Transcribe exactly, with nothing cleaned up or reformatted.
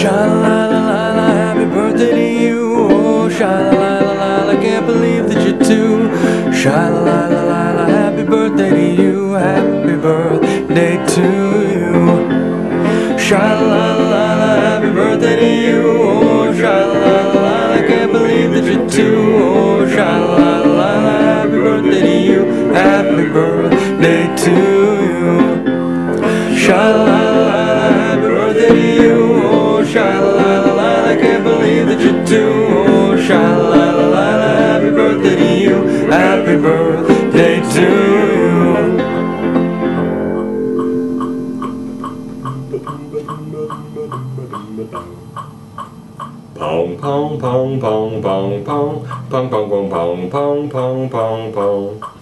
Shala la la la, happy birthday to you. Oh, shala la la la, I can't believe that you're two. Shala la la la la, happy birthday to you. Happy birthday to you. Shala la la la, happy birthday to you. Oh, shala la la la, I can't believe that you're two. Oh, shala la la la, happy birthday to you. Happy birthday to you. Shala la la la, happy birthday to you. Oh, shala la la la, I can't believe that you're two. Oh, shala la la la, happy birthday to you. Happy birthday to you. Pong pong pong pong pong pong pong pong pong pong pong pong pong pong.